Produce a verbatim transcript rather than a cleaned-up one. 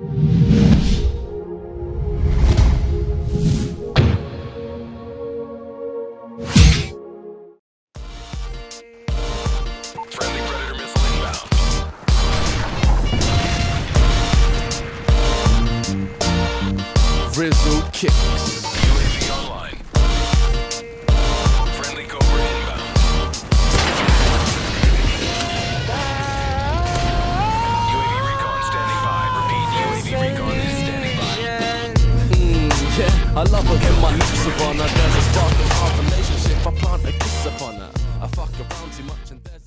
Friendly Predator missile inbound. Rizzle kicks. U A V online. Friendly Cobra inbound. U A V recon standing by. Repeat, U A V recon is standing by. Mm, yeah, I love her when my lips upon her. There's a spark of our relationship. I plant a kiss upon her. I fuck around too much and there's